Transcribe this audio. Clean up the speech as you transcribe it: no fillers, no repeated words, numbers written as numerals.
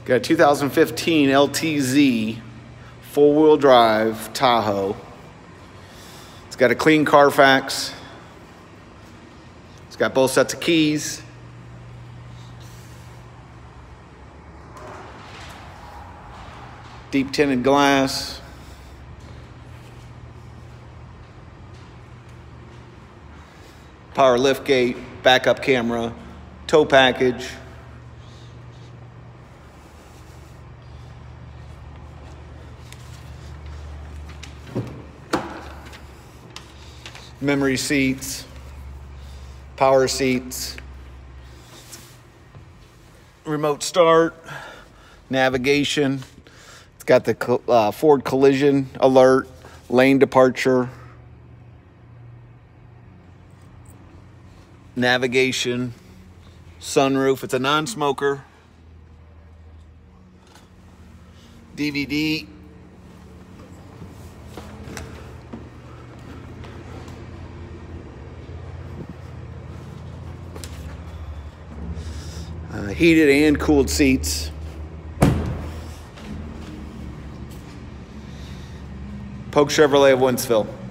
Got a 2015 LTZ four-wheel drive Tahoe. It's got a clean Carfax. It's got both sets of keys. Deep tinted glass. Power liftgate, backup camera, tow package. Memory seats, power seats, remote start, navigation. It's got the Ford collision alert, lane departure, navigation, sunroof. It's a non-smoker. DVD. Heated and cooled seats. Poage Chevrolet of Wentzville.